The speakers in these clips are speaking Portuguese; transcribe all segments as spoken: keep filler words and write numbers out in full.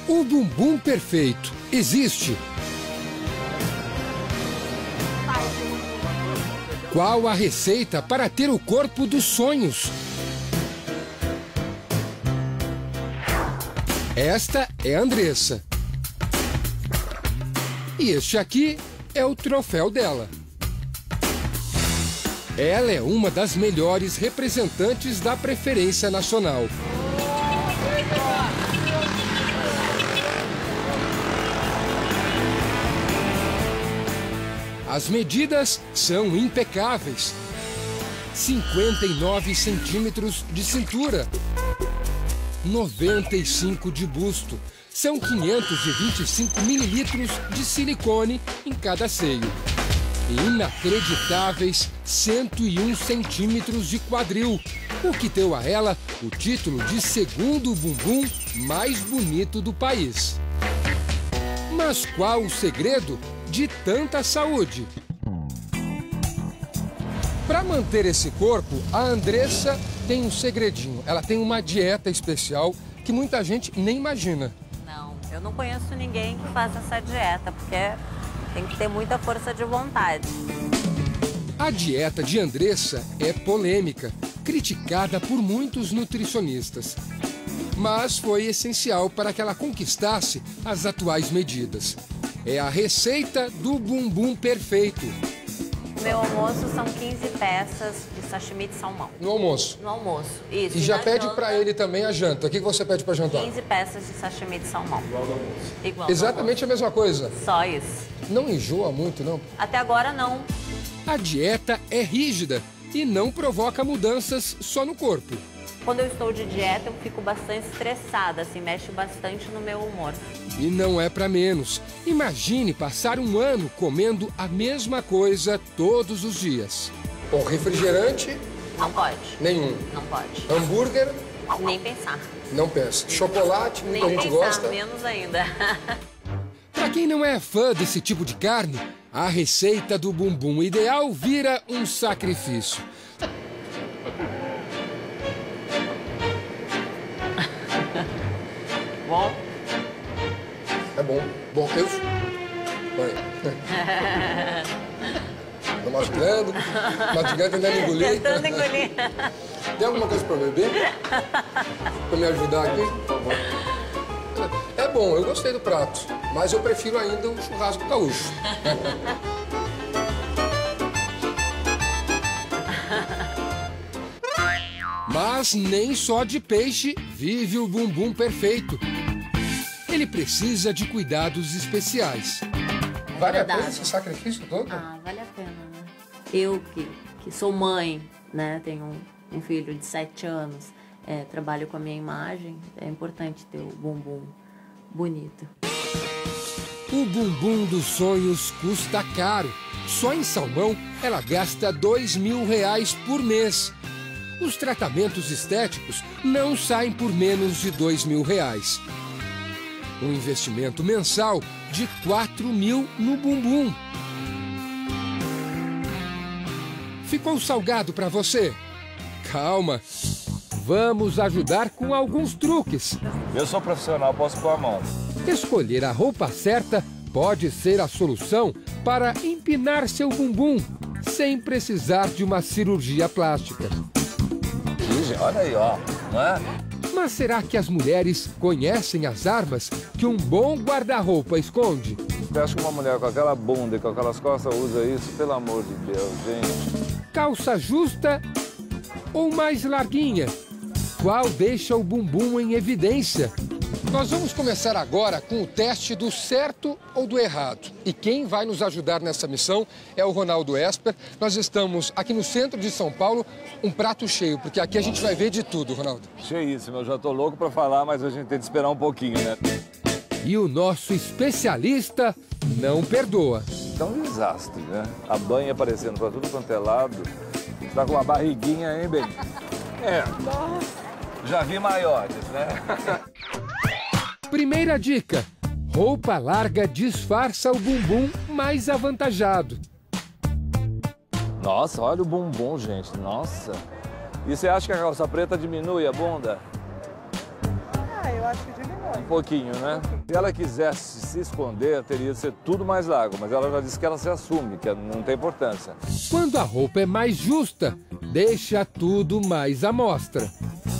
O bumbum perfeito existe? Qual a receita para ter o corpo dos sonhos? Esta é a Andressa. E este aqui é o troféu dela. Ela é uma das melhores representantes da preferência nacional. As medidas são impecáveis. cinquenta e nove centímetros de cintura, noventa e cinco de busto. São quinhentos e vinte e cinco mililitros de silicone em cada seio. E inacreditáveis cento e um centímetros de quadril, o que deu a ela o título de segundo bumbum mais bonito do país. Mas qual o segredo de tanta saúde? Para manter esse corpo, a Andressa tem um segredinho. Ela tem uma dieta especial que muita gente nem imagina. Não, eu não conheço ninguém que faz essa dieta, porque tem que ter muita força de vontade. A dieta de Andressa é polêmica, criticada por muitos nutricionistas. Mas foi essencial para que ela conquistasse as atuais medidas. É a receita do bumbum perfeito. O meu almoço são quinze peças de sashimi de salmão. No almoço? No almoço, isso. E, e já pede janta, para ele também a janta. O que você pede para jantar? quinze peças de sashimi de salmão. Igual do almoço. Igual Exatamente do almoço. a mesma coisa. Só isso. Não enjoa muito, não? Até agora, não. A dieta é rígida e não provoca mudanças só no corpo. Quando eu estou de dieta, eu fico bastante estressada, assim, mexe bastante no meu humor. E não é para menos. Imagine passar um ano comendo a mesma coisa todos os dias. Bom, refrigerante? Não pode. Nenhum. Não pode. Hambúrguer? Nem pensar. Não pensa. Chocolate? Nem muita gente pensar, gosta? menos ainda. Para quem não é fã desse tipo de carne, a receita do bumbum ideal vira um sacrifício. Bom? É bom. Bom, eu... Olha. Tô mastigando, mastigando, tentando engolir. Tentando engolir. Tem alguma coisa para beber? Para me ajudar aqui, por favor. É bom, eu gostei do prato, mas eu prefiro ainda um churrasco gaúcho. Mas nem só de peixe vive o bumbum perfeito. Ele precisa de cuidados especiais. Vale a pena esse sacrifício todo? Ah, vale a pena, né? Eu que, que sou mãe, né? Tenho um, um filho de sete anos, é, trabalho com a minha imagem, é importante ter o bumbum bonito. O bumbum dos sonhos custa caro. Só em salmão ela gasta dois mil reais por mês. Os tratamentos estéticos não saem por menos de dois mil reais. Um investimento mensal de quatro mil no bumbum. Ficou salgado para você? Calma, vamos ajudar com alguns truques. Eu sou profissional, posso pôr a mão. Escolher a roupa certa pode ser a solução para empinar seu bumbum sem precisar de uma cirurgia plástica. Olha aí, ó, não é? Mas será que as mulheres conhecem as armas que um bom guarda-roupa esconde? Você acha que uma mulher com aquela bunda e com aquelas costas usa isso? Pelo amor de Deus, gente. Calça justa ou mais larguinha? Qual deixa o bumbum em evidência? Nós vamos começar agora com o teste do certo ou do errado. E quem vai nos ajudar nessa missão é o Ronaldo Esper. Nós estamos aqui no centro de São Paulo, um prato cheio, porque aqui a gente vai ver de tudo, Ronaldo. Cheíssimo, eu já tô louco pra falar, mas a gente tem que esperar um pouquinho, né? E o nosso especialista não perdoa. Tá um desastre, né? A banha aparecendo pra tudo quanto é lado. Tá com uma barriguinha, hein, bem? É, já vi maiores, né? Primeira dica: roupa larga disfarça o bumbum mais avantajado. Nossa, olha o bumbum, gente. Nossa. E você acha que a calça preta diminui a bunda? Ah, eu acho que diminui. Um pouquinho, né? Se ela quisesse se esconder, teria de ser tudo mais largo, mas ela já disse que ela se assume, que não tem importância. Quando a roupa é mais justa, deixa tudo mais à mostra.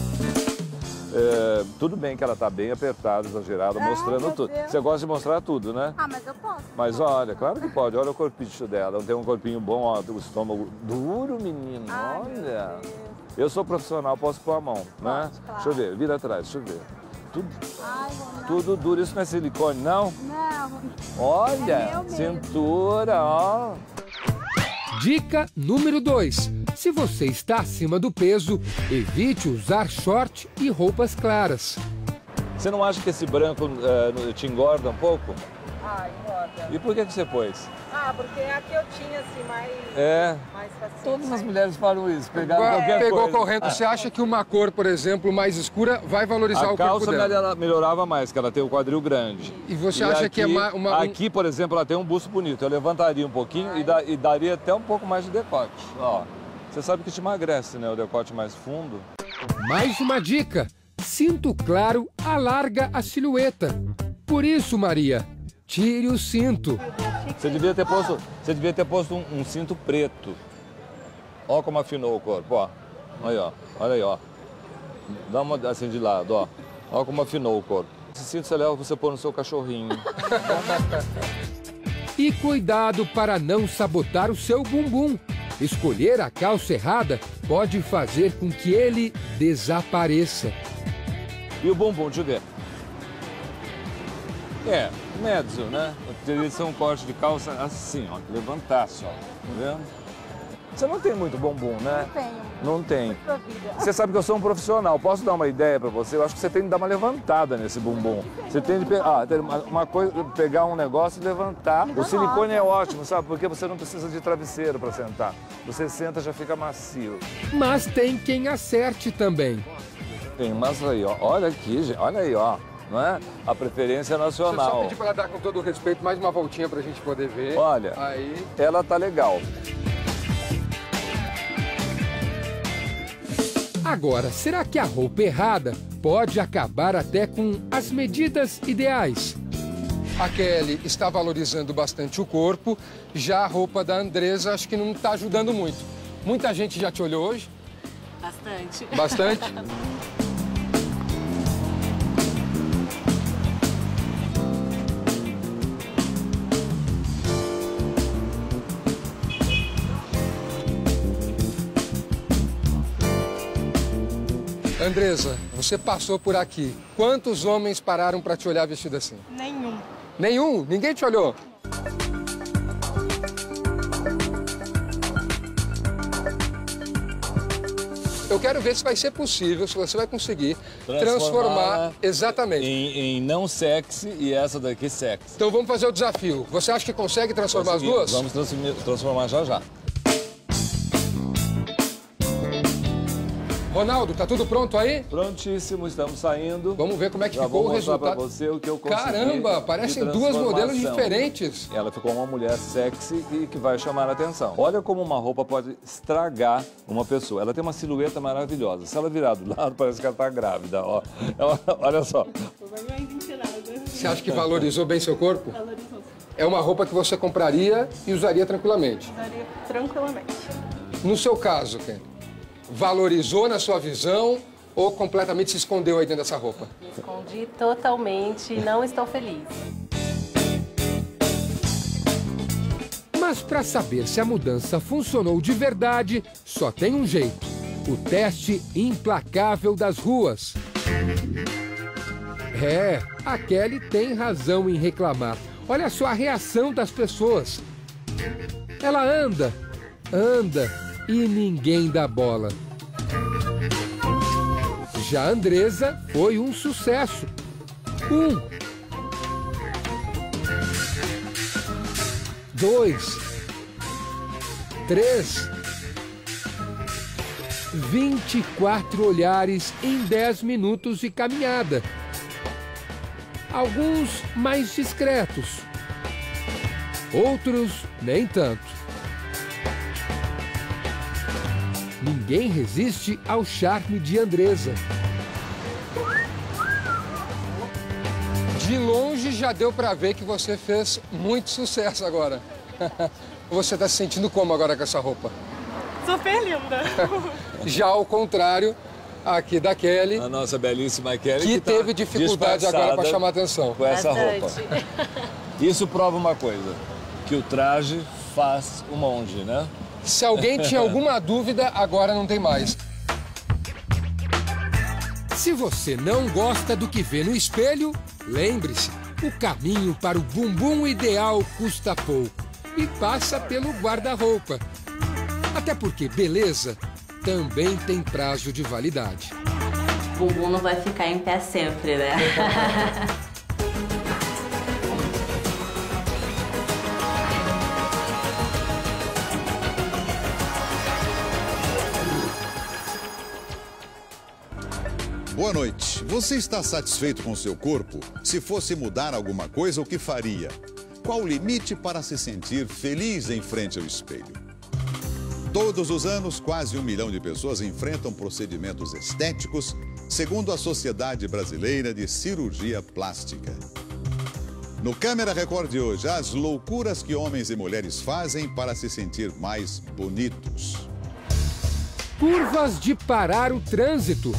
É, tudo bem que ela tá bem apertada, exagerada, Ai, mostrando meu tudo. Deus. Você gosta de mostrar tudo, né? Ah, mas eu posso. Mas olha, claro que pode. Olha o corpicho dela. Tem um corpinho bom, ó, o estômago duro, menino. Ai, Olha. meu Deus. Eu sou profissional, posso pôr a mão, né? Pode, claro. Deixa eu ver, vira atrás, deixa eu ver. Tudo, Ai, Ronaldo. tudo duro. Isso não é silicone, não? Não. Olha, É meu mesmo. cintura, ó. Dica número dois. Se você está acima do peso, evite usar short e roupas claras. Você não acha que esse branco eh, te engorda um pouco? Ai, engorda. E por que, que você pôs? Ah, porque aqui eu tinha assim mais, É, mais facinho. todas as mulheres falam isso, pegaram qualquer Pegou coisa. correndo. Você acha que uma cor, por exemplo, mais escura vai valorizar A o corpo calça dela? ela melhorava mais, que ela tem o quadril grande. E você acha que é ma- uma- um- Aqui, por exemplo, ela tem um busto bonito. Eu levantaria um pouquinho e, da- e daria até um pouco mais de decote. Ó, você sabe que te emagrece, né? O decote mais fundo. Mais uma dica. Cinto claro alarga a silhueta. Por isso, Maria, tire o cinto. Você devia ter posto, você devia ter posto um, um cinto preto. Ó como afinou o corpo, ó. Aí, ó. Olha aí, ó. Dá uma assim de lado, ó. Ó como afinou o corpo. Esse cinto você leva pra você pôr no seu cachorrinho. E cuidado para não sabotar o seu bumbum. Escolher a calça errada pode fazer com que ele desapareça. E o bumbum, deixa eu ver. É, mezzo, né? Teria que ser um corte de calça assim, ó. Levantasse, ó. Tá vendo? Você não tem muito bumbum, né? Não tenho. Não tem. Pra vida. Você sabe que eu sou um profissional. Posso dar uma ideia pra você? Eu acho que você tem que dar uma levantada nesse bumbum. Você tem de pe... ah, tem uma, uma coisa, pegar um negócio e levantar. O silicone é ótimo, sabe? Porque você não precisa de travesseiro pra sentar. Você senta, já fica macio. Mas tem quem acerte também. Tem, mas aí, ó. Olha aqui, gente. Olha aí, ó. Não é? A preferência nacional. para ela dar com todo o respeito mais uma voltinha pra gente poder ver. Olha, Aí. ela tá legal. Agora, será que a roupa errada pode acabar até com as medidas ideais? A Kelly está valorizando bastante o corpo, já a roupa da Andresa acho que não está ajudando muito. Muita gente já te olhou hoje? Bastante. Bastante? Andresa, você passou por aqui. Quantos homens pararam para te olhar vestido assim? Nenhum. Nenhum? Ninguém te olhou? Eu quero ver se vai ser possível, se você vai conseguir transformar, Transformar exatamente. Em, em não sexy e essa daqui sexy. Então vamos fazer o desafio. Você acha que consegue transformar as duas? Vamos transformar, transformar já já. Ronaldo, tá tudo pronto aí? Prontíssimo, estamos saindo. Vamos ver como é que Já ficou vou o mostrar resultado. pra você o que eu consegui. Caramba, de parecem duas modelos transformação. diferentes. Ela ficou uma mulher sexy e que vai chamar a atenção. Olha como uma roupa pode estragar uma pessoa. Ela tem uma silhueta maravilhosa. Se ela virar do lado, parece que ela tá grávida. Ó. Ela, olha só. Você acha que valorizou bem seu corpo? Valorizou. É uma roupa que você compraria e usaria tranquilamente. Usaria tranquilamente. No seu caso, Ken, valorizou na sua visão ou completamente se escondeu aí dentro dessa roupa? Me escondi totalmente e não estou feliz. Mas para saber se a mudança funcionou de verdade, só tem um jeito: o teste implacável das ruas. É, a Kelly tem razão em reclamar. Olha só a reação das pessoas. Ela anda, anda e ninguém dá bola. Já a Andresa foi um sucesso. Um. Dois. Três. vinte e quatro olhares em dez minutos de caminhada. Alguns mais discretos. Outros nem tanto. Ninguém resiste ao charme de Andresa. De longe já deu pra ver que você fez muito sucesso agora. Você tá se sentindo como agora com essa roupa? Super linda. Já ao contrário, aqui da Kelly, A nossa belíssima Kelly, que que tá teve dificuldade agora para disfarçada chamar atenção. com essa Bastante. roupa. Isso prova uma coisa, que o traje faz o monge, né? Se alguém tinha alguma dúvida, agora não tem mais. Se você não gosta do que vê no espelho, lembre-se, o caminho para o bumbum ideal custa pouco e passa pelo guarda-roupa. Até porque beleza também tem prazo de validade. O bumbum não vai ficar em pé sempre, né? Boa noite. Você está satisfeito com seu corpo? Se fosse mudar alguma coisa, o que faria? Qual o limite para se sentir feliz em frente ao espelho? Todos os anos, quase um milhão de pessoas enfrentam procedimentos estéticos, segundo a Sociedade Brasileira de Cirurgia Plástica. No Câmera Record de hoje, as loucuras que homens e mulheres fazem para se sentir mais bonitos. Curvas de parar o trânsito.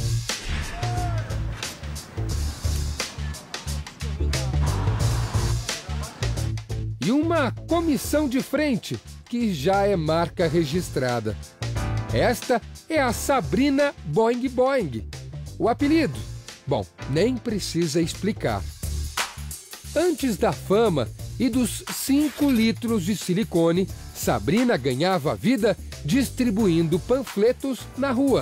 E uma comissão de frente, que já é marca registrada. Esta é a Sabrina Boing Boing. O apelido? Bom, nem precisa explicar. Antes da fama e dos cinco litros de silicone, Sabrina ganhava vida distribuindo panfletos na rua.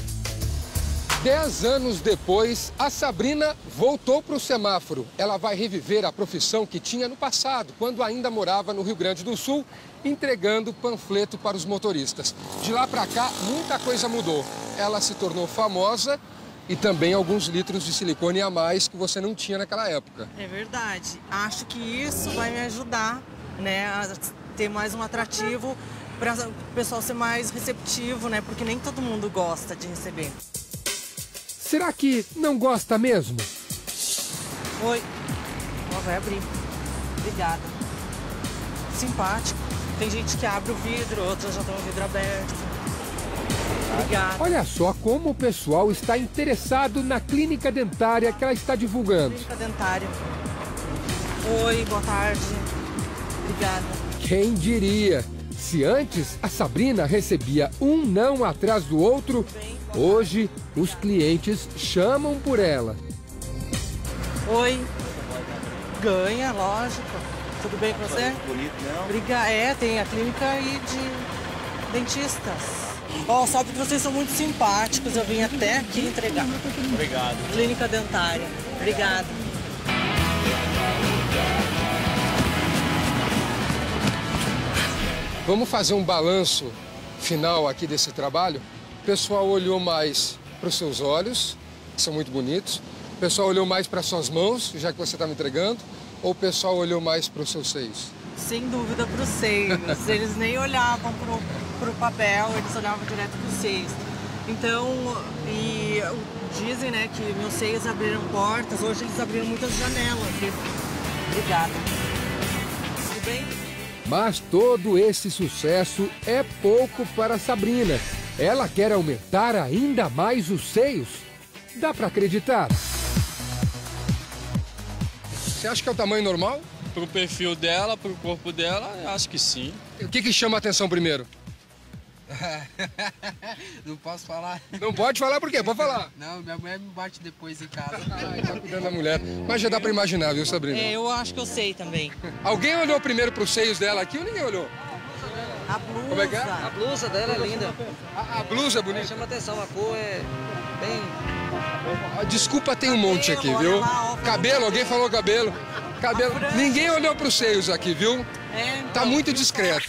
Dez anos depois, a Sabrina voltou para o semáforo. Ela vai reviver a profissão que tinha no passado, quando ainda morava no Rio Grande do Sul, entregando panfleto para os motoristas. De lá para cá, muita coisa mudou. Ela se tornou famosa e também alguns litros de silicone a mais que você não tinha naquela época. É verdade. Acho que isso vai me ajudar, né, a ter mais um atrativo para o pessoal ser mais receptivo, né, porque nem todo mundo gosta de receber. Será que não gosta mesmo? Oi. Ó, vai abrir. Obrigada. Simpático. Tem gente que abre o vidro, outras já estão o vidro aberto. Obrigada. Olha só como o pessoal está interessado na clínica dentária que ela está divulgando. Clínica dentária. Oi, boa tarde. Obrigada. Quem diria? Se antes a Sabrina recebia um não atrás do outro, hoje os clientes chamam por ela. Oi. Ganha, lógico. Tudo bem com você? Bonito, não? Obrigada. É, tem a clínica aí de dentistas. Ó, só porque vocês são muito simpáticos, eu vim até aqui entregar. Obrigado. Clínica dentária. Obrigada. Vamos fazer um balanço final aqui desse trabalho? O pessoal olhou mais para os seus olhos, que são muito bonitos. O pessoal olhou mais para suas mãos, já que você está me entregando. Ou o pessoal olhou mais para os seus seios? Sem dúvida para os seios. Eles nem olhavam para o papel, eles olhavam direto para os seios. Então, e dizem, né, que meus seios abriram portas. Hoje eles abriram muitas janelas. Obrigada. Tudo bem? Mas todo esse sucesso é pouco para Sabrina. Ela quer aumentar ainda mais os seios. Dá para acreditar? Você acha que é o tamanho normal? Pro perfil dela, pro corpo dela, acho que sim. O que, que chama a atenção primeiro? Não posso falar. Não pode falar por quê? Pode falar. Não, minha mulher me bate depois em casa. Ai, tá cuidando da mulher. Mas já dá pra imaginar, viu, Sabrina? É, eu acho que eu sei também. Alguém olhou primeiro pros seios dela aqui ou ninguém olhou? A blusa. Como é que é? A blusa dela é linda. A, a blusa é bonita. Chama atenção, a cor é bem... Ah, desculpa, tem um monte aqui, viu? Cabelo, alguém falou cabelo. Cabelo. Ninguém olhou pros seios aqui, viu? É, Tá muito discreto.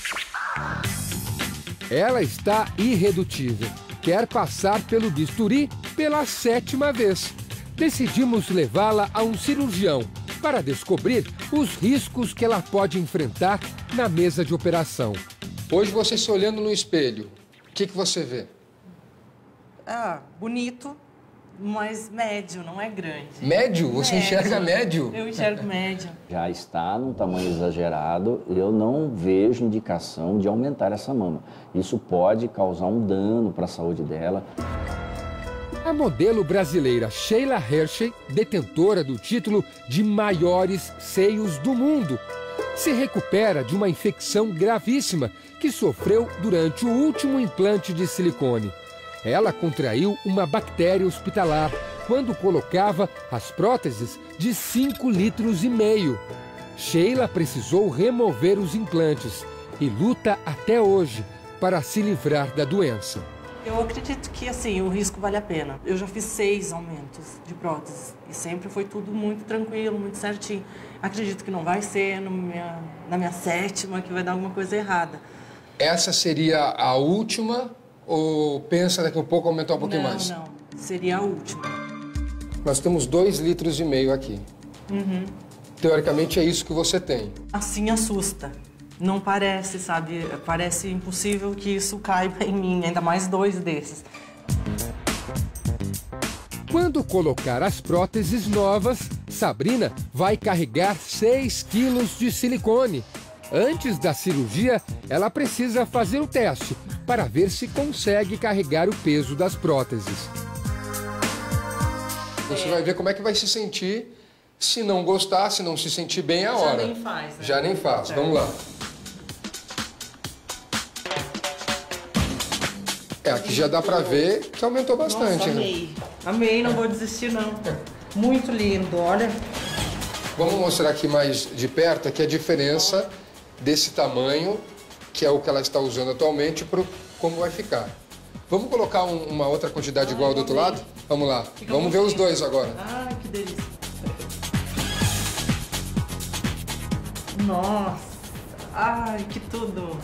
Ela está irredutível. Quer passar pelo bisturi pela sétima vez. Decidimos levá-la a um cirurgião para descobrir os riscos que ela pode enfrentar na mesa de operação. Hoje, você se olhando no espelho, o que, que você vê? Ah, bonito, mas médio, não é grande. Médio? Você Médio. enxerga médio? Eu enxergo médio. Já está num tamanho exagerado, eu não vejo indicação de aumentar essa mama. Isso pode causar um dano para a saúde dela. A modelo brasileira Sheila Hershey, detentora do título de maiores seios do mundo, se recupera de uma infecção gravíssima que sofreu durante o último implante de silicone. Ela contraiu uma bactéria hospitalar quando colocava as próteses de cinco litros e meio. Sheila precisou remover os implantes e luta até hoje para se livrar da doença. Eu acredito que, assim, o risco vale a pena. Eu já fiz seis aumentos de próteses e sempre foi tudo muito tranquilo, muito certinho. Acredito que não vai ser no minha, na minha sétima que vai dar alguma coisa errada. Essa seria a última ou pensa daqui a pouco aumentar um pouquinho não, mais? Não, não. Seria a última. Nós temos dois litros e meio aqui. Uhum. Teoricamente é isso que você tem. Assim assusta. Não parece, sabe? Parece impossível que isso caiba em mim, ainda mais dois desses. Quando colocar as próteses novas, Sabrina vai carregar seis quilos de silicone. Antes da cirurgia, ela precisa fazer o teste para ver se consegue carregar o peso das próteses. Você vai ver como é que vai se sentir. Se não gostar, se não se sentir bem, é a hora. Já nem faz, né? Já nem faz. É. Vamos lá. É, aqui já dá pra ver que aumentou bastante. Nossa, amei. Né? Amei, não vou desistir, não. Muito lindo, olha. Vamos mostrar aqui mais de perto aqui a diferença desse tamanho, que é o que ela está usando atualmente, para como vai ficar. Vamos colocar um, uma outra quantidade Ai, igual do outro lado? Vamos lá. Fica Vamos ver os dois agora. Ai, que delícia. Nossa. Ai, que tudo.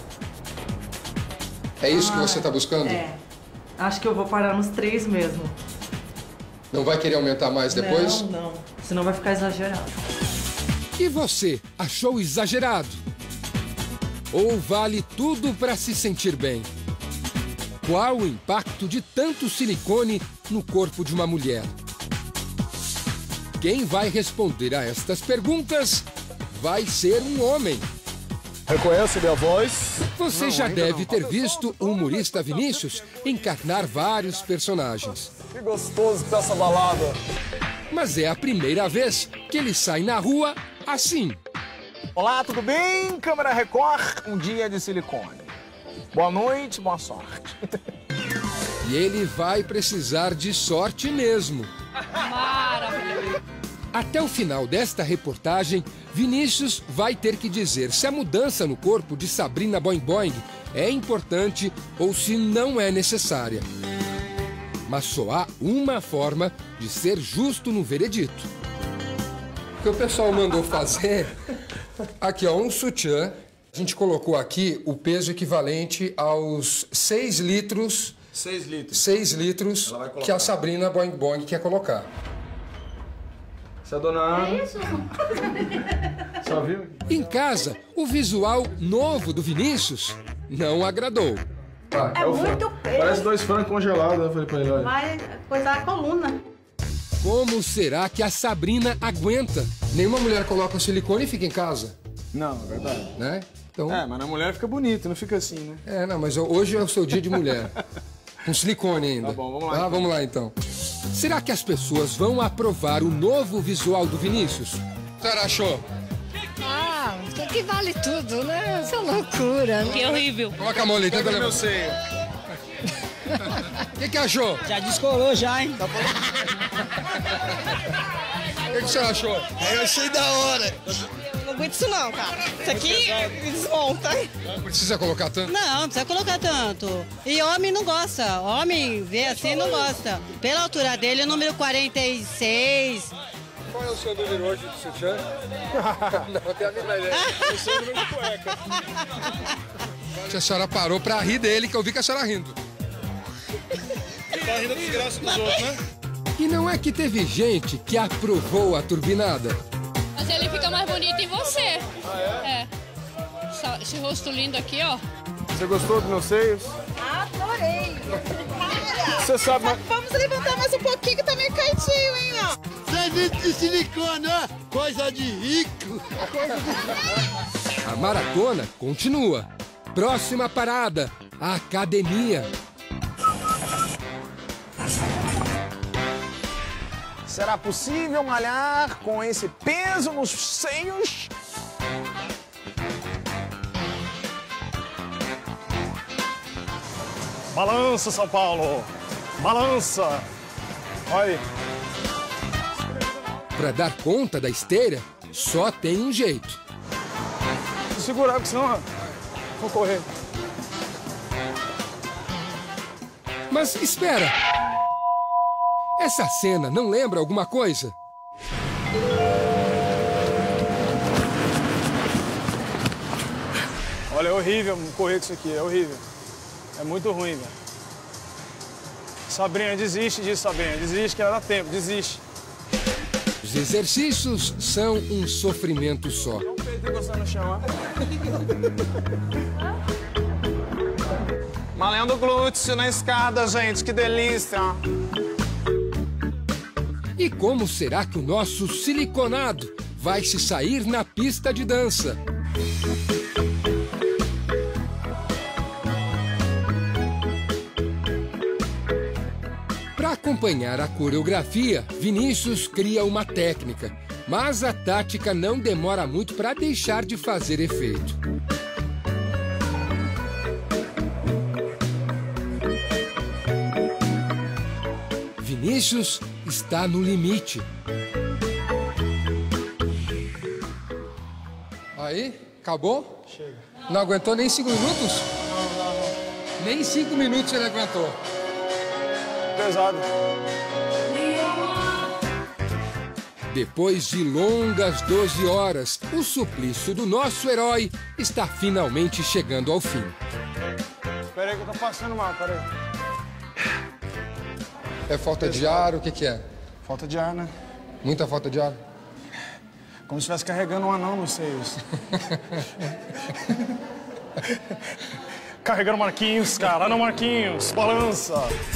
É isso Ai, que você está buscando? É. Acho que eu vou parar nos três mesmo. Não vai querer aumentar mais depois? Não, não. Senão vai ficar exagerado. E você, achou exagerado? Ou vale tudo para se sentir bem? Qual o impacto de tanto silicone no corpo de uma mulher? Quem vai responder a estas perguntas vai ser um homem. Reconhece minha voz? Você não, já deve não. ter visto o humorista Vinícius encarnar vários personagens. Que gostoso que tá essa balada. Mas é a primeira vez que ele sai na rua assim. Olá, tudo bem? Câmera Record, um dia de silicone. Boa noite, boa sorte. E ele vai precisar de sorte mesmo. Maravilha! Até o final desta reportagem, Vinícius vai ter que dizer se a mudança no corpo de Sabrina Boing Boing é importante ou se não é necessária. Mas só há uma forma de ser justo no veredito. O que o pessoal mandou fazer, aqui ó, um sutiã. A gente colocou aqui o peso equivalente aos seis litros, seis litros, seis litros que a Sabrina Boing Boing quer colocar. Se a dona... É isso? Só viu? Em casa, o visual novo do Vinícius não agradou. Ah, é é muito peso. Parece dois frangos congelados, né? Falei pra ele, olha. Vai coisar a coluna. Como será que a Sabrina aguenta? Nenhuma mulher coloca o silicone e fica em casa. Não, é verdade. Né? Então... É, mas na mulher fica bonito, não fica assim, né? É, não, mas hoje é o seu dia de mulher. Com silicone ainda. Tá bom, vamos lá. Ah, então. vamos lá então. Será que as pessoas vão aprovar o novo visual do Vinícius? O que você achou? Ah, que vale tudo, né? Essa loucura. Que horrível. Coloca a mão ali, tenta Pega levar. meu seio. O que, que achou? Já descolou já, hein? O que, que você achou? Eu achei da hora. Não aguento isso não, cara. Isso aqui desmonta. Não precisa colocar tanto? Não, não precisa colocar tanto. E homem não gosta. Homem vê assim não gosta. Pela altura dele, o número quarenta e seis. Qual é o seu número hoje de sutiã? Não tenho a mínima ideia. Eu sei o número de cueca. A senhora parou pra rir dele, que eu vi que a senhora rindo. Ele tá rindo da desgraça dos outros, né? E não é que teve gente que aprovou a turbinada. Mas ele fica mais bonito em você. Ah, é? É. Esse rosto lindo aqui, ó. Você gostou dos meus seios? Adorei! Você sabe, mas... Vamos levantar mais um pouquinho que tá meio caidinho, hein, ó. Serviço de silicone, ó. Coisa de rico. A maratona continua. Próxima parada, a academia. Será possível malhar com esse peso nos seios? Balança, São Paulo! Balança! Olha aí. Para dar conta da esteira, só tem um jeito. Vou segurar, porque senão eu vou correr. Mas espera! Essa cena não lembra alguma coisa? Olha, é horrível correr com isso aqui, é horrível. É muito ruim, velho. Sabrina, desiste disso, Sabrina. Desiste que ainda dá tempo, desiste. Os exercícios são um sofrimento só. Não peito encostando no chão, ó. Malhando glúteo na escada, gente, que delícia. E como será que o nosso siliconado vai se sair na pista de dança? Para acompanhar a coreografia, Vinícius cria uma técnica, mas a tática não demora muito para deixar de fazer efeito. Vinícius está no limite. Aí, acabou? Chega. Não aguentou nem cinco minutos? Não, não, não. Nem cinco minutos ele aguentou. Pesado. Depois de longas doze horas, o suplício do nosso herói está finalmente chegando ao fim. Espera aí que eu tô passando mal, pera aí. É falta de ar? O que que é? Falta de ar, né? Muita falta de ar? Como se estivesse carregando um anão nos seios. Carregando Marquinhos, cara. Anão Marquinhos, balança.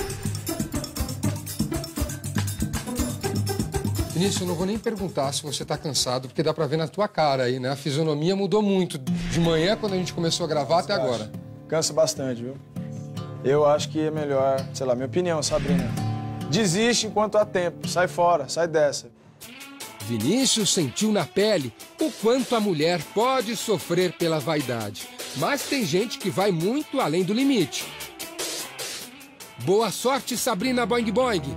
Vinícius, eu não vou nem perguntar se você tá cansado, porque dá pra ver na tua cara aí, né? A fisionomia mudou muito de manhã, quando a gente começou a gravar, até agora. Cansa bastante, viu? Eu acho que é melhor, sei lá, minha opinião, Sabrina. Desiste enquanto há tempo. Sai fora, sai dessa. Vinícius sentiu na pele o quanto a mulher pode sofrer pela vaidade. Mas tem gente que vai muito além do limite. Boa sorte, Sabrina Boing Boing.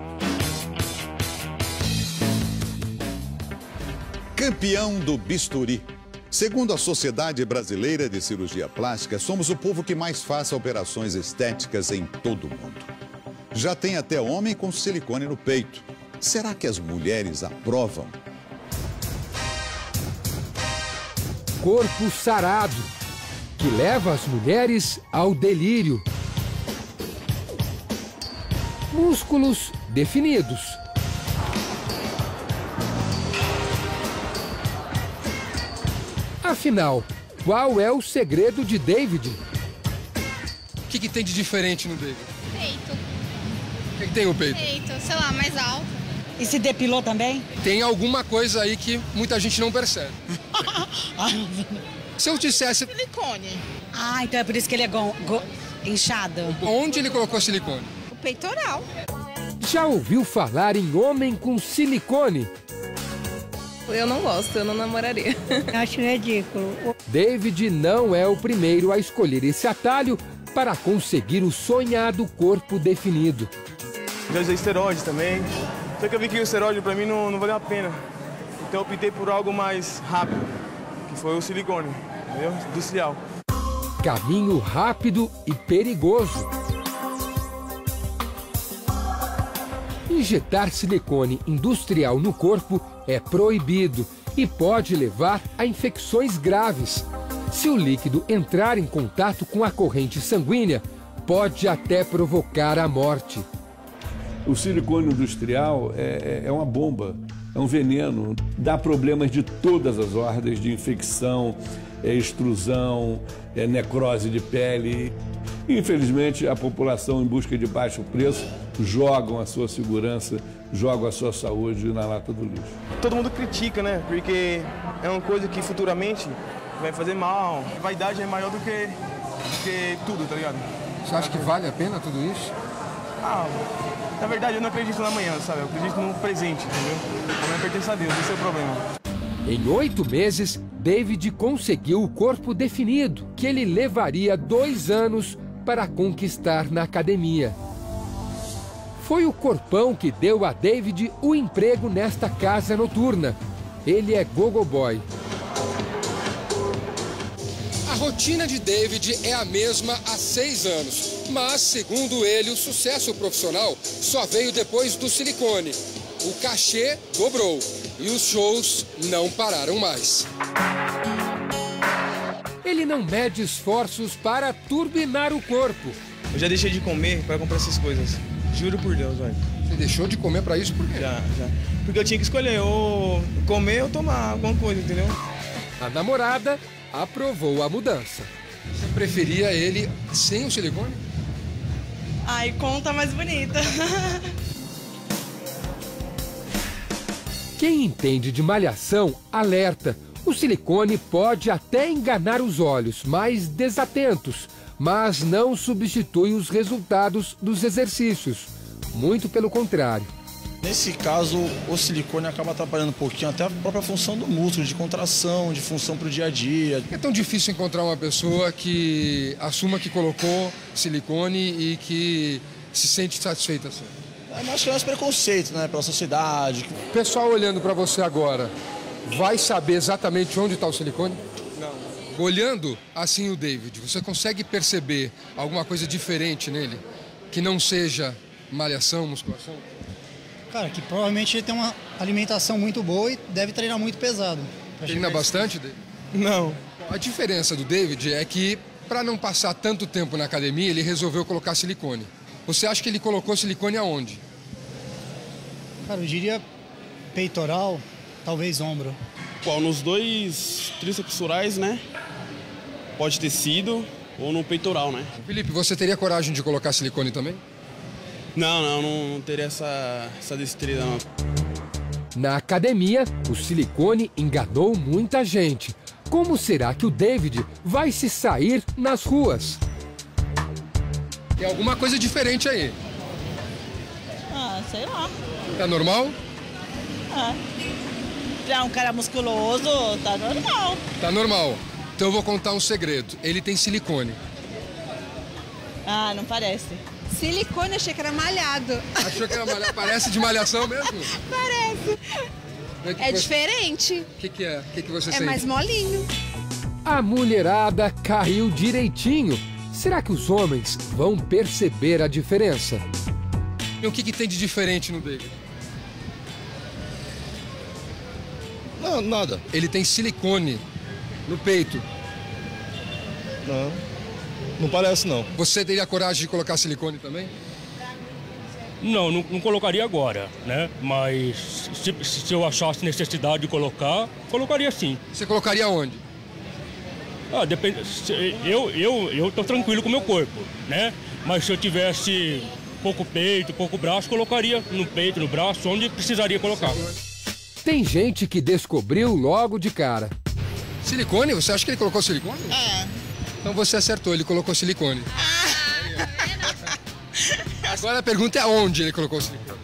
Campeão do bisturi. Segundo a Sociedade Brasileira de Cirurgia Plástica, somos o povo que mais faz operações estéticas em todo o mundo. Já tem até homem com silicone no peito. Será que as mulheres aprovam? Corpo sarado, que leva as mulheres ao delírio. Músculos definidos. Afinal, qual é o segredo de David? O que, que tem de diferente no David? Peito. O que, que tem o peito? Peito, sei lá, mais alto. E se depilou também? Tem alguma coisa aí que muita gente não percebe. Se eu dissesse... Silicone. Ah, então é por isso que ele é go... Go... inchado. Onde ele colocou silicone? O peitoral. Já ouviu falar em homem com silicone? Eu não gosto, eu não namoraria. Acho ridículo. David não é o primeiro a escolher esse atalho para conseguir o sonhado corpo definido. Já usei esteroide também. Só que eu vi que o esteroide pra mim não, não valeu a pena. Então eu optei por algo mais rápido, que foi o silicone, entendeu? Industrial. Caminho rápido e perigoso. Injetar silicone industrial no corpo é proibido e pode levar a infecções graves. Se o líquido entrar em contato com a corrente sanguínea, pode até provocar a morte. O silicone industrial é, é uma bomba. É um veneno, dá problemas de todas as ordens, de infecção, é, extrusão, é, necrose de pele. Infelizmente, a população, em busca de baixo preço, jogam a sua segurança, jogam a sua saúde na lata do lixo. Todo mundo critica, né? Porque é uma coisa que futuramente vai fazer mal. A vaidade é maior do que, do que tudo, tá ligado? Você acha que vale a pena tudo isso? Ah, na verdade eu não acredito no amanhã, sabe? Eu acredito no presente, entendeu? Amanhã pertence a Deus, esse é o problema. Em oito meses, David conseguiu o corpo definido, que ele levaria dois anos para conquistar na academia. Foi o corpão que deu a David o emprego nesta casa noturna. Ele é gogo boy. A rotina de David é a mesma há seis anos, mas, segundo ele, o sucesso profissional só veio depois do silicone. O cachê dobrou e os shows não pararam mais. Ele não mede esforços para turbinar o corpo. Eu já deixei de comer para comprar essas coisas. Juro por Deus, velho. Você deixou de comer para isso por quê? Já, já. Porque eu tinha que escolher ou comer ou tomar alguma coisa, entendeu? A namorada aprovou a mudança. Você preferia ele sem o silicone? Ai, conta mais bonita. Quem entende de malhação, alerta. O silicone pode até enganar os olhos mais desatentos, mas não substitui os resultados dos exercícios. Muito pelo contrário. Nesse caso, o silicone acaba atrapalhando um pouquinho até a própria função do músculo, de contração, de função para o dia a dia. É tão difícil encontrar uma pessoa que assuma que colocou silicone e que se sente satisfeita assim. É, acho que é mais preconceito, né, pela sociedade. O pessoal olhando para você agora, vai saber exatamente onde está o silicone? Não. Olhando assim o David, você consegue perceber alguma coisa diferente nele? Que não seja malhação, musculação? Cara, que provavelmente ele tem uma alimentação muito boa e deve treinar muito pesado. Treina bastante, David? Não. A diferença do David é que, para não passar tanto tempo na academia, ele resolveu colocar silicone. Você acha que ele colocou silicone aonde? Cara, eu diria peitoral, talvez ombro. Qual? Nos dois tríceps rurais, né? Pode ter sido, ou no peitoral, né? Felipe, você teria coragem de colocar silicone também? Não, não, não, não teria essa, essa destreza, não. Na academia, o silicone enganou muita gente. Como será que o David vai se sair nas ruas? Tem alguma coisa diferente aí. Ah, sei lá. Tá normal? Ah. Já um cara musculoso, tá normal. Tá normal. Então eu vou contar um segredo. Ele tem silicone. Ah, não parece. Silicone, achei que era malhado. Achou que era malhado? Parece de malhação mesmo? Parece. Que é você... diferente. O que, que é? O que, que você é sente? É mais molinho. A mulherada caiu direitinho. Será que os homens vão perceber a diferença? E o que, que tem de diferente no David? Não, nada. Ele tem silicone no peito. Não, não parece não. Você teria coragem de colocar silicone também? Não, não, não colocaria agora, né? Mas se, se eu achasse necessidade de colocar, colocaria sim. Você colocaria onde? Ah, depende. Eu, eu, eu tô tranquilo com o meu corpo, né? Mas se eu tivesse pouco peito, pouco braço, colocaria no peito, no braço, onde precisaria colocar. Tem gente que descobriu logo de cara. Silicone? Você acha que ele colocou silicone? É. Então você acertou, ele colocou silicone. Agora a pergunta é onde ele colocou o silicone.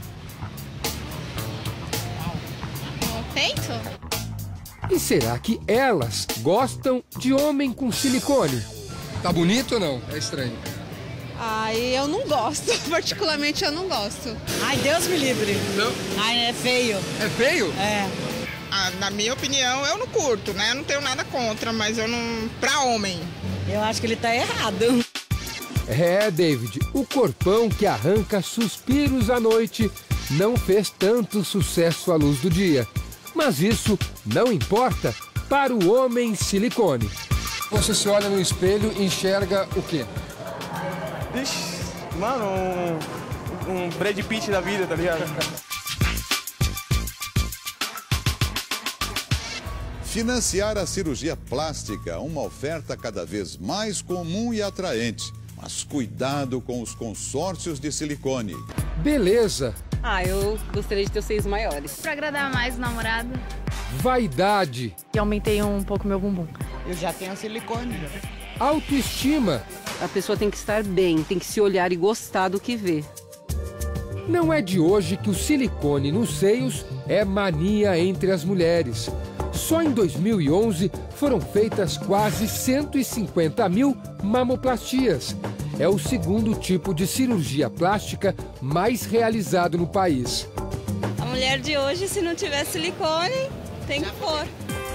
No peito? E será que elas gostam de homem com silicone? Tá bonito ou não? É estranho. Ai, eu não gosto. Particularmente eu não gosto. Ai, Deus me livre. Não? Ai, é feio. É feio? É. Ah, na minha opinião, eu não curto, né? Eu não tenho nada contra, mas eu não... Pra homem. Eu acho que ele tá errado. É, David, o corpão que arranca suspiros à noite não fez tanto sucesso à luz do dia. Mas isso não importa para o homem silicone. Você se olha no espelho e enxerga o quê? Ixi, mano, um, um Brad Pitt da vida, tá ligado? Financiar a cirurgia plástica, uma oferta cada vez mais comum e atraente. Mas cuidado com os consórcios de silicone. Beleza. Ah, eu gostaria de ter os seios maiores. Pra agradar mais o namorado. Vaidade. E aumentei um pouco meu bumbum. Eu já tenho silicone. Autoestima. A pessoa tem que estar bem, tem que se olhar e gostar do que vê. Não é de hoje que o silicone nos seios é mania entre as mulheres. Só em dois mil e onze foram feitas quase cento e cinquenta mil mamoplastias. É o segundo tipo de cirurgia plástica mais realizado no país. A mulher de hoje, se não tiver silicone, tem que pôr.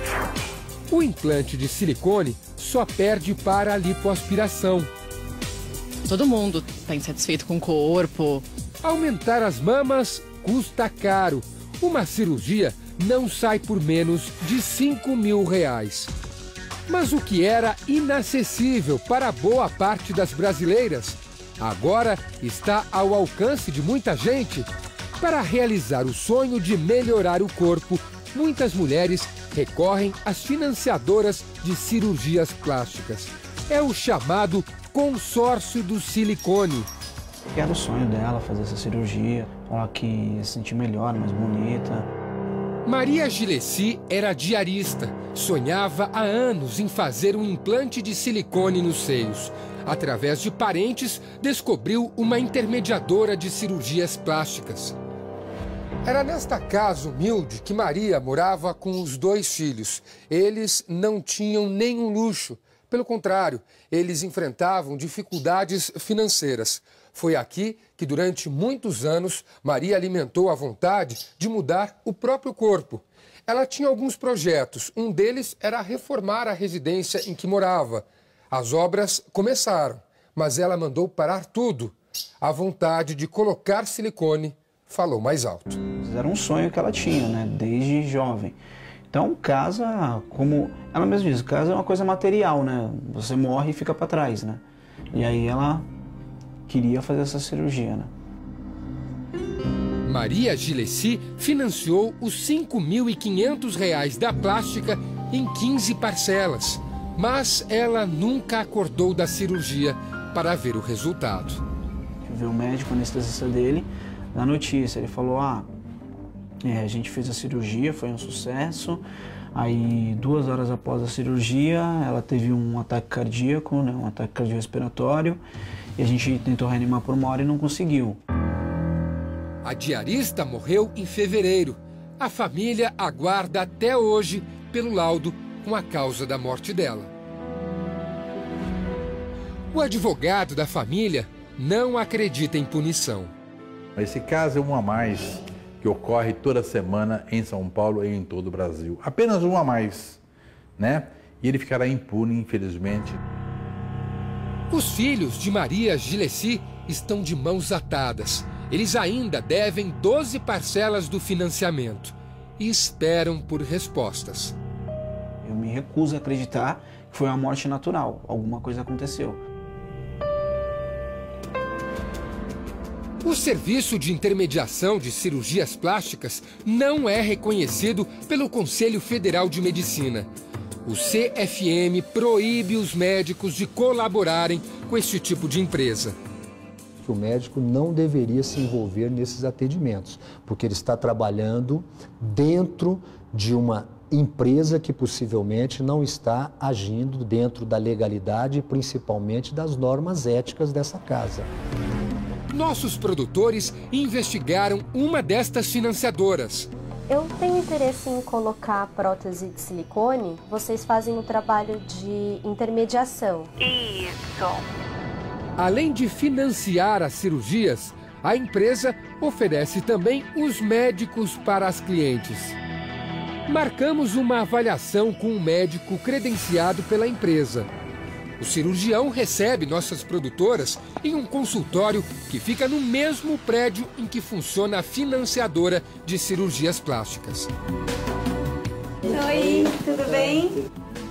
O implante de silicone só perde para a lipoaspiração. Todo mundo está insatisfeito com o corpo. Aumentar as mamas custa caro. Uma cirurgia não sai por menos de cinco mil reais. Mas o que era inacessível para boa parte das brasileiras, agora está ao alcance de muita gente. Para realizar o sonho de melhorar o corpo, muitas mulheres recorrem às financiadoras de cirurgias plásticas. É o chamado consórcio do silicone. Era o sonho dela fazer essa cirurgia, ela que ia se sentir melhor, mais bonita. Maria Gileci era diarista. Sonhava há anos em fazer um implante de silicone nos seios. Através de parentes, descobriu uma intermediadora de cirurgias plásticas. Era nesta casa humilde que Maria morava com os dois filhos. Eles não tinham nenhum luxo. Pelo contrário, eles enfrentavam dificuldades financeiras. Foi aqui que, durante muitos anos, Maria alimentou a vontade de mudar o próprio corpo. Ela tinha alguns projetos. Um deles era reformar a residência em que morava. As obras começaram, mas ela mandou parar tudo. A vontade de colocar silicone falou mais alto. Era um sonho que ela tinha, né, desde jovem. Então, casa, como ela mesma diz, casa é uma coisa material, né? Você morre e fica para trás, né? E aí ela queria fazer essa cirurgia, né? Maria Gileci financiou os cinco mil e quinhentos reais da plástica em quinze parcelas. Mas ela nunca acordou da cirurgia para ver o resultado. Viu o médico, o anestesista dele, na notícia. Ele falou, ah, é, a gente fez a cirurgia, foi um sucesso. Aí, duas horas após a cirurgia, ela teve um ataque cardíaco, né, um ataque cardiorrespiratório. E a gente tentou reanimar por uma hora e não conseguiu. A diarista morreu em fevereiro. A família aguarda até hoje pelo laudo com a causa da morte dela. O advogado da família não acredita em punição. Esse caso é um a mais que ocorre toda semana em São Paulo e em todo o Brasil. Apenas um a mais, né? E ele ficará impune, infelizmente. Os filhos de Maria Gileci estão de mãos atadas. Eles ainda devem doze parcelas do financiamento e esperam por respostas. Eu me recuso a acreditar que foi uma morte natural. Alguma coisa aconteceu. O Serviço de Intermediação de Cirurgias Plásticas não é reconhecido pelo Conselho Federal de Medicina. O C F M proíbe os médicos de colaborarem com este tipo de empresa. O médico não deveria se envolver nesses atendimentos, porque ele está trabalhando dentro de uma empresa que possivelmente não está agindo dentro da legalidade e principalmente das normas éticas dessa casa. Nossos produtores investigaram uma destas financiadoras. Eu tenho interesse em colocar prótese de silicone. Vocês fazem o trabalho de intermediação. Isso. Além de financiar as cirurgias, a empresa oferece também os médicos para as clientes. Marcamos uma avaliação com um médico credenciado pela empresa. O cirurgião recebe nossas produtoras em um consultório que fica no mesmo prédio em que funciona a financiadora de cirurgias plásticas. Oi, tudo bem?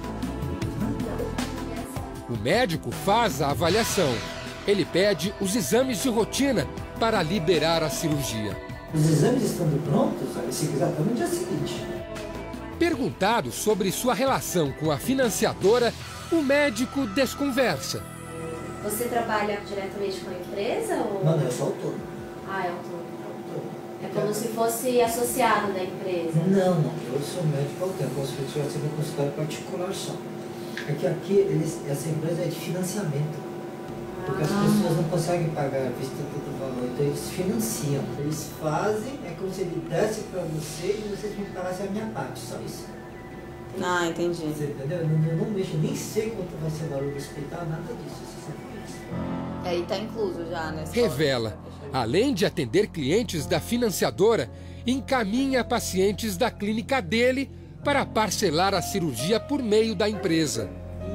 O médico faz a avaliação. Ele pede os exames de rotina para liberar a cirurgia. Os exames estando prontos, se quiser, no dia seguinte. Perguntado sobre sua relação com a financiadora, o médico desconversa. Você trabalha diretamente com a empresa? Ou... Não, eu sou autônomo. Ah, é autônomo. É como se fosse associado da empresa? Não, não. Eu sou médico autônomo, como se eu tivesse um consultório particular só. É que aqui, eles, essa empresa é de financiamento. Porque as pessoas não conseguem pagar a vista do valor, então eles financiam. Eles fazem, é como se ele desse para você e vocês me pagassem a minha parte, só isso. Ah, entendi. Você entendeu? Eu não, eu não mexo, nem sei quanto vai ser o valor do hospital, nada disso. Você sabe disso. É, e está incluso já, né? Revela, além de atender clientes da financiadora, encaminha pacientes da clínica dele para parcelar a cirurgia por meio da empresa.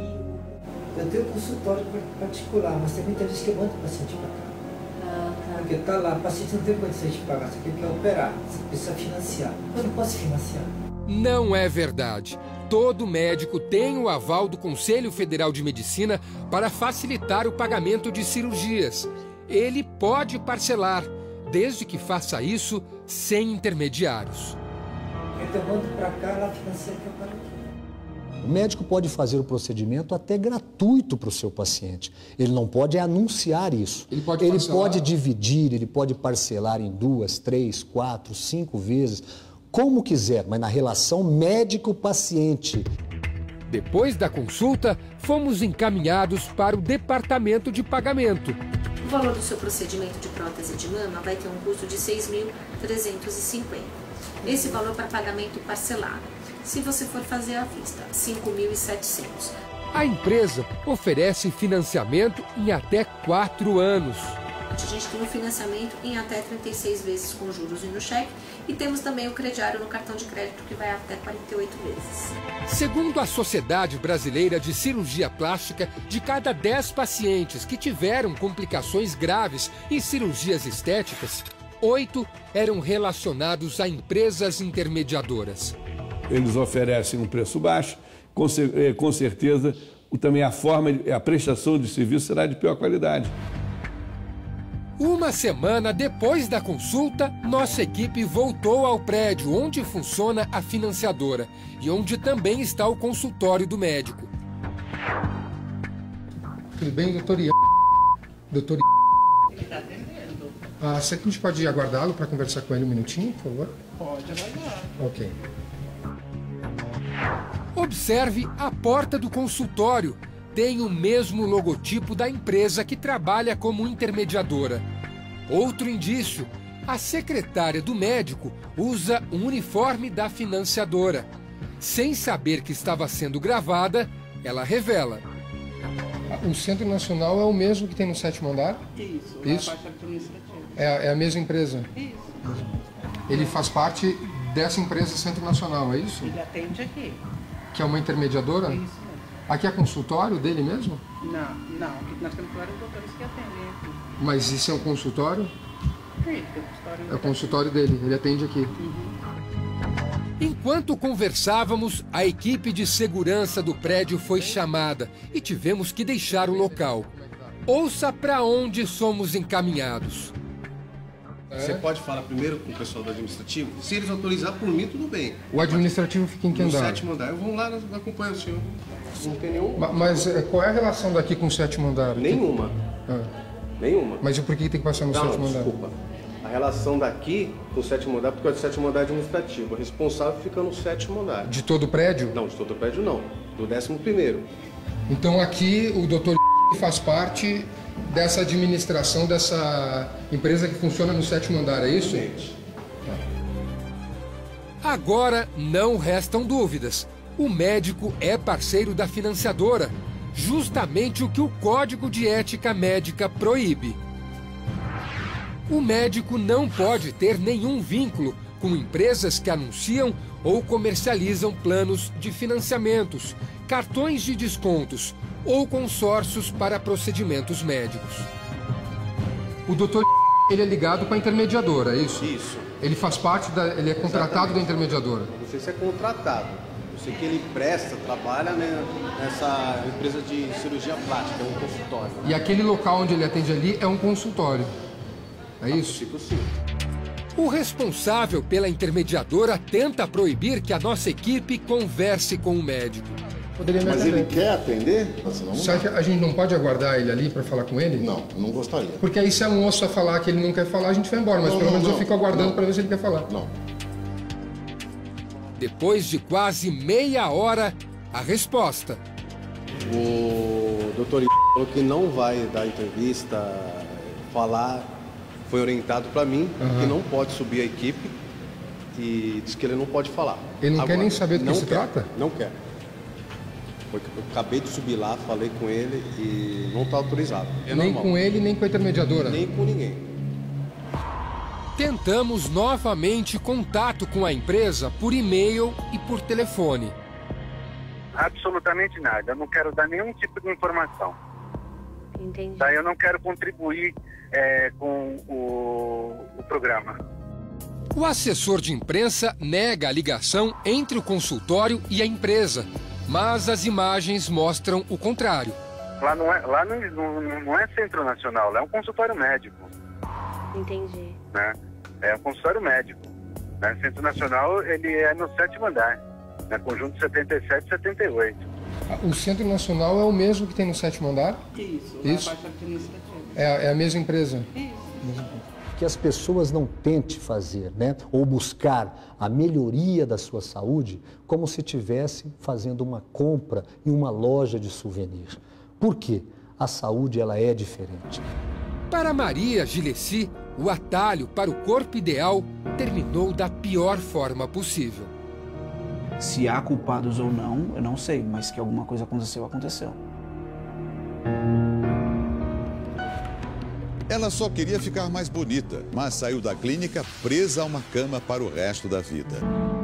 Eu tenho consultório particular, mas tem muitas vezes que eu mando o paciente para cá. Ah, tá. Porque tá lá, o paciente não tem condições de pagar, você quer operar, você precisa financiar. Eu não posso financiar. Não é verdade. Todo médico tem o aval do Conselho Federal de Medicina para facilitar o pagamento de cirurgias. Ele pode parcelar, desde que faça isso sem intermediários. Então eu mando para cá, ela financia que eu paro aqui. O médico pode fazer o procedimento até gratuito para o seu paciente. Ele não pode anunciar isso. Ele pode Ele parcelar. pode dividir, ele pode parcelar em duas, três, quatro, cinco vezes, como quiser, mas na relação médico-paciente. Depois da consulta, fomos encaminhados para o departamento de pagamento. O valor do seu procedimento de prótese de mama vai ter um custo de seis mil trezentos e cinquenta reais. Esse valor para pagamento parcelado. Se você for fazer à vista, cinco mil e setecentos reais. A empresa oferece financiamento em até quatro anos. A gente tem um financiamento em até trinta e seis vezes com juros e no cheque. E temos também o crediário no cartão de crédito, que vai até quarenta e oito vezes. Segundo a Sociedade Brasileira de Cirurgia Plástica, de cada dez pacientes que tiveram complicações graves em cirurgias estéticas, oito eram relacionados a empresas intermediadoras. Eles oferecem um preço baixo, com, com certeza também a forma, a prestação de serviço será de pior qualidade. Uma semana depois da consulta, nossa equipe voltou ao prédio onde funciona a financiadora e onde também está o consultório do médico. Tudo bem, doutor Ian? Doutor Ian? Ele está atendendo. Ah, será que a gente pode aguardá-lo para conversar com ele um minutinho, por favor? Pode aguardar. Ok. Observe a porta do consultório. Tem o mesmo logotipo da empresa que trabalha como intermediadora. Outro indício, a secretária do médico usa um uniforme da financiadora. Sem saber que estava sendo gravada, ela revela. O Centro Nacional é o mesmo que tem no sétimo andar? Isso, Isso? na parte administrativa. É, é a mesma empresa? Isso. Ele faz parte dessa empresa Centro Nacional, é isso? Ele atende aqui. Que é uma intermediadora? Isso mesmo. Aqui é consultório dele mesmo? Não, não. Aqui nós temos vários doutores que atendem aqui. Mas isso é um consultório? Sim, tem consultório. É o consultório dele, ele atende aqui. Uhum. Enquanto conversávamos, a equipe de segurança do prédio foi chamada e tivemos que deixar o local. Ouça para onde somos encaminhados. Você pode falar primeiro com o pessoal do administrativo? Se eles autorizar, por mim, tudo bem. O administrativo fica em que andar? No sétimo andar. Eu vou lá, acompanho o senhor. Não tem nenhum... Mas qual é a relação daqui com o sétimo andar? Nenhuma. Ah. Nenhuma. Mas e por que tem que passar no não, sétimo andar? Desculpa. A relação daqui com o sétimo andar, porque é o sétimo andar administrativo. O responsável fica no sétimo andar. De todo o prédio? Não, de todo o prédio não. Do décimo primeiro. Então aqui o doutor faz parte dessa administração, dessa empresa que funciona no sétimo andar, é isso? Exatamente. Agora não restam dúvidas. O médico é parceiro da financiadora, justamente o que o Código de Ética Médica proíbe. O médico não pode ter nenhum vínculo com empresas que anunciam ou comercializam planos de financiamentos, cartões de descontos ou consórcios para procedimentos médicos. O doutor ele é ligado com a intermediadora, é isso? Isso. Ele faz parte da... ele é contratado Exatamente. da intermediadora? Não sei se é contratado. Eu sei que ele presta, trabalha, né, nessa empresa de cirurgia plástica, é um consultório. E aquele local onde ele atende ali é um consultório, é isso? Tipo sim. O responsável pela intermediadora tenta proibir que a nossa equipe converse com o médico. Poderia me Mas atender. ele quer atender? Senão... Será que a gente não pode aguardar ele ali para falar com ele? Não, eu não gostaria. Porque aí se a moça falar que ele não quer falar, a gente vai embora. Mas não, pelo não, menos não, eu fico aguardando não. para ver se ele quer falar. Não. Depois de quase meia hora, a resposta. O doutor falou que não vai dar entrevista, falar, foi orientado para mim, Uhum. que não pode subir a equipe e diz que ele não pode falar. Ele não Agora, quer nem saber do que não se quer, trata? Não quer. Porque eu acabei de subir lá, falei com ele e não está autorizado. É nem normal. com ele, nem com a intermediadora? Nem com ninguém. Tentamos novamente contato com a empresa por e-mail e por telefone. Absolutamente nada. Eu não quero dar nenhum tipo de informação. Entendi. Tá? Eu não quero contribuir é, com o, o programa. O assessor de imprensa nega a ligação entre o consultório e a empresa, mas as imagens mostram o contrário. Lá não é, lá não, não, não é Centro Nacional, lá é um consultório médico. Entendi. Né? É um consultório médico. Né? Centro Nacional, ele é no sétimo andar, na Conjunto setenta e sete e setenta e oito. O Centro Nacional é o mesmo que tem no sétimo andar? Isso, Isso? lá abaixo administrativa. É, é a mesma empresa? Isso. Que as pessoas não tentem fazer, né, ou buscar a melhoria da sua saúde como se estivesse fazendo uma compra em uma loja de souvenir. Por quê? A saúde ela é diferente. Para Maria Gilesi, o atalho para o corpo ideal terminou da pior forma possível. Se há culpados ou não, eu não sei, mas que alguma coisa aconteceu, aconteceu. Ela só queria ficar mais bonita, mas saiu da clínica presa a uma cama para o resto da vida.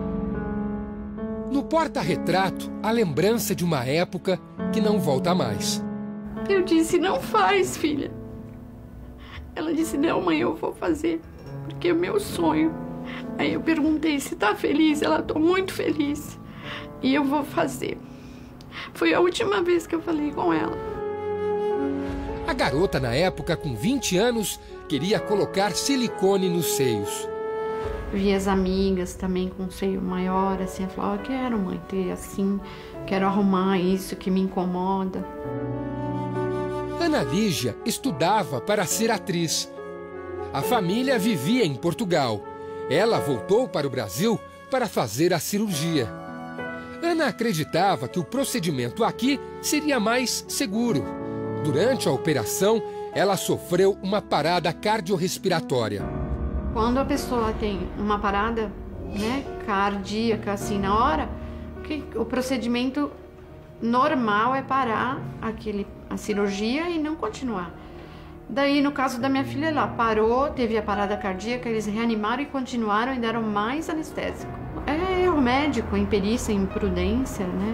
No porta-retrato, a lembrança de uma época que não volta mais. Eu disse, não faz, filha. Ela disse, não, mãe, eu vou fazer, porque é meu sonho. Aí eu perguntei se tá feliz, ela, tô muito feliz. E eu vou fazer. Foi a última vez que eu falei com ela. A garota, na época, com vinte anos, queria colocar silicone nos seios. Vi as amigas também com seio maior, assim, eu falava, eu quero, mãe, ter assim, quero arrumar isso que me incomoda. Ana Lígia estudava para ser atriz. A família vivia em Portugal. Ela voltou para o Brasil para fazer a cirurgia. Ana acreditava que o procedimento aqui seria mais seguro. Durante a operação, ela sofreu uma parada cardiorrespiratória. Quando a pessoa tem uma parada, né, cardíaca, assim, na hora, que o procedimento normal é parar aquele, a cirurgia e não continuar. Daí, no caso da minha filha, ela parou, teve a parada cardíaca, eles reanimaram e continuaram e deram mais anestésico. É erro médico, imperícia, imprudência, né?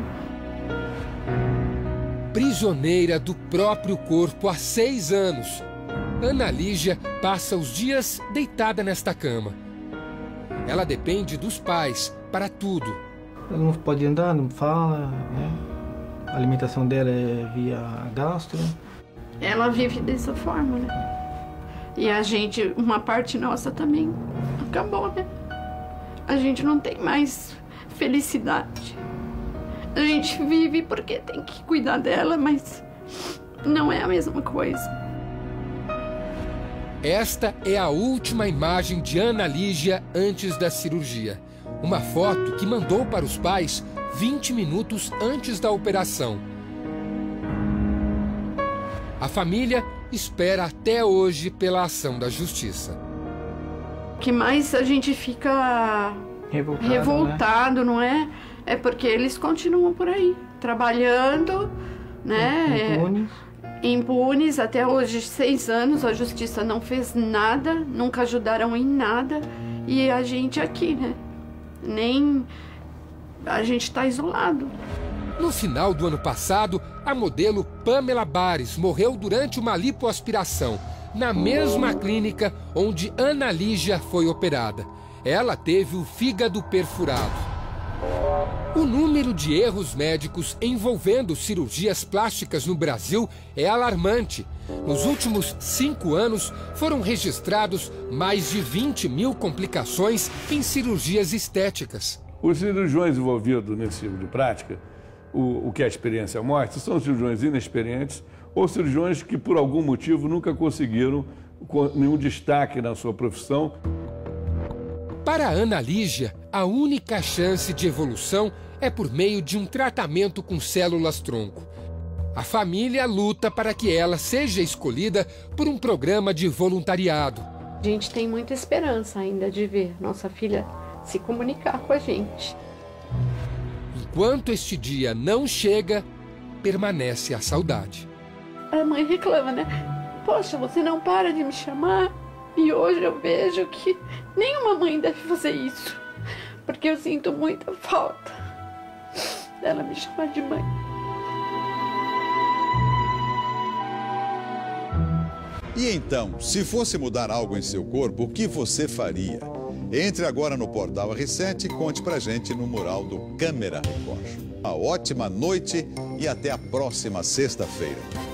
Prisioneira do próprio corpo há seis anos, Ana Lígia passa os dias deitada nesta cama. Ela depende dos pais para tudo. Ela não pode andar, não fala, né? A alimentação dela é via gastro. Ela vive dessa forma, né? E a gente, uma parte nossa também acabou, né? A gente não tem mais felicidade. A gente vive porque tem que cuidar dela, mas não é a mesma coisa. Esta é a última imagem de Ana Lígia antes da cirurgia. Uma foto que mandou para os pais vinte minutos antes da operação. A família espera até hoje pela ação da justiça. O que mais a gente fica revoltado, revoltado, né? Não é? É porque eles continuam por aí, trabalhando, né? Impunes. É, impunes, até hoje, seis anos, a justiça não fez nada, nunca ajudaram em nada. E a gente aqui, né? Nem... a gente está isolado. No final do ano passado, a modelo Pamela Bares morreu durante uma lipoaspiração, na mesma clínica onde Ana Lígia foi operada. Ela teve o fígado perfurado. O número de erros médicos envolvendo cirurgias plásticas no Brasil é alarmante. Nos últimos cinco anos, foram registrados mais de vinte mil complicações em cirurgias estéticas. Os cirurgiões envolvidos nesse tipo de prática, o, o que a experiência mostra, são cirurgiões inexperientes ou cirurgiões que, por algum motivo, nunca conseguiram nenhum destaque na sua profissão. Para a Ana Lígia, a única chance de evolução é por meio de um tratamento com células-tronco. A família luta para que ela seja escolhida por um programa de voluntariado. A gente tem muita esperança ainda de ver nossa filha se comunicar com a gente. Enquanto este dia não chega, permanece a saudade. A mãe reclama, né? Poxa, você não para de me chamar. E hoje eu vejo que nenhuma mãe deve fazer isso. Porque eu sinto muita falta dela me chamar de mãe. E então, se fosse mudar algo em seu corpo, o que você faria? Entre agora no Portal R sete e conte pra gente no mural do Câmera Record. Uma ótima noite e até a próxima sexta-feira.